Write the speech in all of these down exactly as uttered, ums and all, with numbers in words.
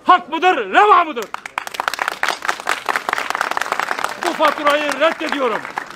hak mıdır, reva mıdır? Bu faturayı reddediyorum.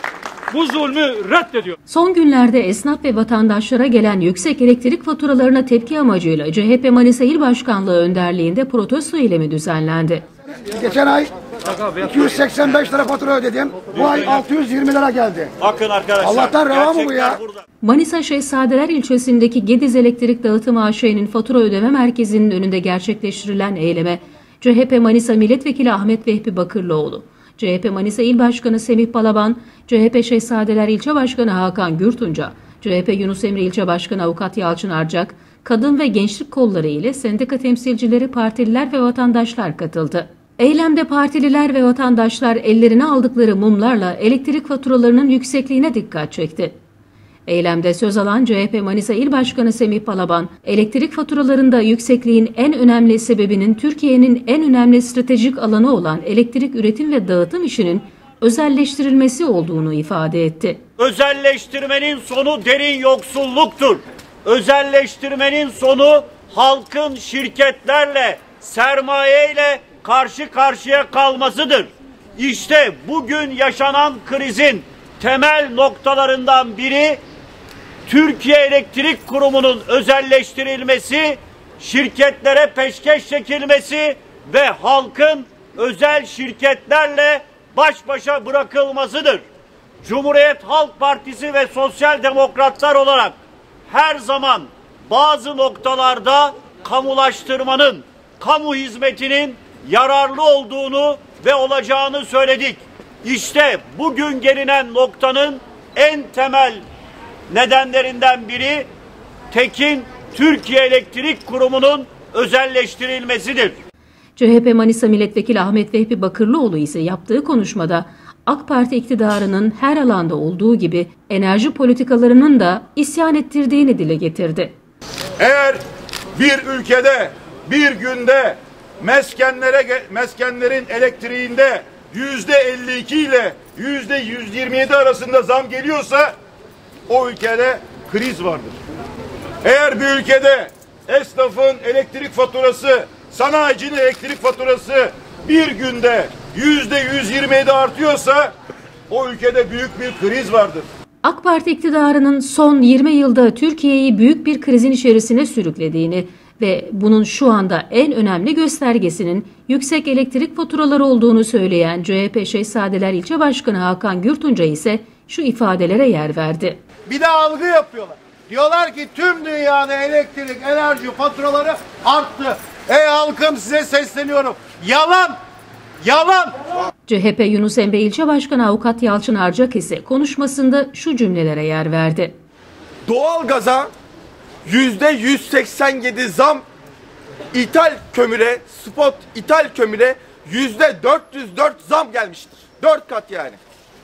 Bu zulmü reddediyor. Son günlerde esnaf ve vatandaşlara gelen yüksek elektrik faturalarına tepki amacıyla C H P Manisa İl Başkanlığı önderliğinde protesto eylemi düzenlendi. Geçen ay iki yüz seksen beş lira fatura ödedim. Bu ay altı yüz yirmi lira geldi. Bakın arkadaşlar. Allah'tan reva mı bu ya? Burada. Manisa Şehzadeler ilçesindeki Gediz Elektrik Dağıtım A Ş'nin fatura ödeme merkezinin önünde gerçekleştirilen eyleme C H P Manisa Milletvekili Ahmet Vehbi Bakırlıoğlu, C H P Manisa İl Başkanı Semih Balaban, C H P Şehzadeler İlçe Başkanı Hakan Gürtunca, C H P Yunus Emre İlçe Başkanı Avukat Yalçın Arcak, kadın ve gençlik kolları ile sendika temsilcileri, partililer ve vatandaşlar katıldı. Eylemde partililer ve vatandaşlar ellerine aldıkları mumlarla elektrik faturalarının yüksekliğine dikkat çekti. Eylemde söz alan C H P Manisa İl Başkanı Semih Balaban, elektrik faturalarında yüksekliğin en önemli sebebinin Türkiye'nin en önemli stratejik alanı olan elektrik üretim ve dağıtım işinin özelleştirilmesi olduğunu ifade etti. Özelleştirmenin sonu derin yoksulluktur. Özelleştirmenin sonu halkın şirketlerle, sermayeyle karşı karşıya kalmasıdır. İşte bugün yaşanan krizin temel noktalarından biri Türkiye Elektrik Kurumu'nun özelleştirilmesi, şirketlere peşkeş çekilmesi ve halkın özel şirketlerle baş başa bırakılmasıdır. Cumhuriyet Halk Partisi ve Sosyal Demokratlar olarak her zaman bazı noktalarda kamulaştırmanın, kamu hizmetinin yararlı olduğunu ve olacağını söyledik. İşte bugün gelinen noktanın en temel nedenlerinden biri Tekin Türkiye Elektrik Kurumu'nun özelleştirilmesidir. C H P Manisa Milletvekili Ahmet Vehbi Bakırlıoğlu ise yaptığı konuşmada AK Parti iktidarının her alanda olduğu gibi enerji politikalarının da isyan ettirdiğini dile getirdi. Eğer bir ülkede bir günde meskenlere meskenlerin elektriğinde yüzde elli iki ile yüzde yüz yirmi yedi arasında zam geliyorsa o ülkede kriz vardır. Eğer bir ülkede esnafın elektrik faturası, sanayicinin elektrik faturası bir günde yüzde yüz yirmi yedi artıyorsa o ülkede büyük bir kriz vardır. AK Parti iktidarının son yirmi yılda Türkiye'yi büyük bir krizin içerisine sürüklediğini ve bunun şu anda en önemli göstergesinin yüksek elektrik faturaları olduğunu söyleyen C H P Şehzadeler İlçe Başkanı Hakan Gürtunca ise şu ifadelere yer verdi. Bir de algı yapıyorlar. Diyorlar ki tüm dünyada elektrik, enerji faturaları arttı. Ey halkım, size sesleniyorum. Yalan! Yalan! C H P Yunus Emre İlçe Başkanı Avukat Yalçın Arcak ise konuşmasında şu cümlelere yer verdi. Doğalgaza yüzde yüz seksen yedi zam, ithal kömüre, spot ithal kömüre yüzde dört yüz dört zam gelmiştir. Dört kat yani.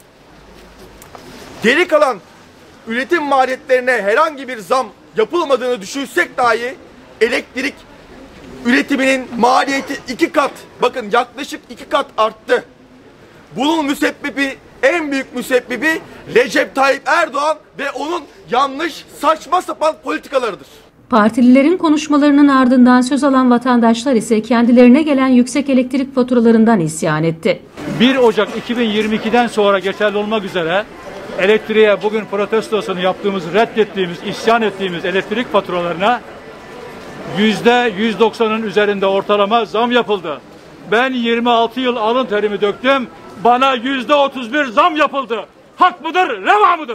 Geri kalan üretim maliyetlerine herhangi bir zam yapılmadığını düşünsek dahi elektrik üretiminin maliyeti iki kat, bakın yaklaşık iki kat arttı. Bunun müsebbibi, en büyük müsebbibi Recep Tayyip Erdoğan ve onun yanlış, saçma sapan politikalarıdır. Partililerin konuşmalarının ardından söz alan vatandaşlar ise kendilerine gelen yüksek elektrik faturalarından isyan etti. bir Ocak iki bin yirmi iki'den sonra geçerli olmak üzere elektriğe bugün protestosunu yaptığımız, reddettiğimiz, isyan ettiğimiz elektrik faturalarına yüzde yüz doksan'ın üzerinde ortalama zam yapıldı. Ben yirmi altı yıl alın terimi döktüm. Bana yüzde otuz bir zam yapıldı. Hak mıdır, reva mıdır?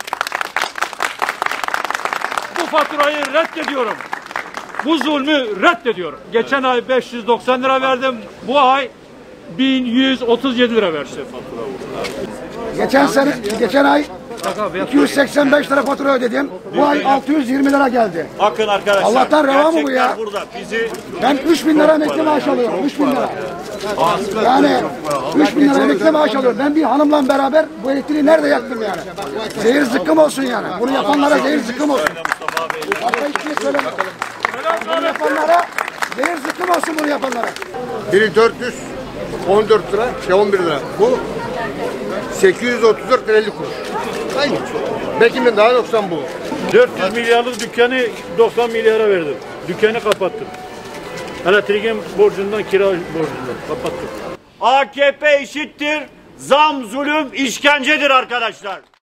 Bu faturayı reddediyorum. Bu zulmü reddediyorum. Geçen ay beş yüz doksan lira verdim. Bu ay bin yüz otuz yedi lira versin fatura. Geçen sene, geçen ay iki yüz seksen beş lira fatura ödedim. Bu ay altı yüz yirmi lira geldi. Bakın arkadaşlar. Allah'tan reva mı bu ya? Burada. Bizi ben üç bin lira emekli maaş alıyorum. üç bin lira. Yani üç bin lira emekli maaş alıyorum. Ben bir hanımla beraber bu elektriği nerede yaktım yani? Zehir zıkkım olsun yani. Bunu yapanlara zehir zıkkım olsun. Başka hiçbir şey söylemiyorum. Bunu yapanlara zehir zıkkım olsun, bunu yapanlara. Biri dört yüz on dört lira, şey on bir lira. Bu sekiz yüz otuz dört lira elli kuruş. Aynı. Belki mi daha doksan bu. dört yüz milyarlık dükkanı doksan milyara verdim. Dükkanı kapattım. Elektriğin borcundan, kira borcundan kapattık. A K P eşittir zam, zulüm, işkencedir arkadaşlar.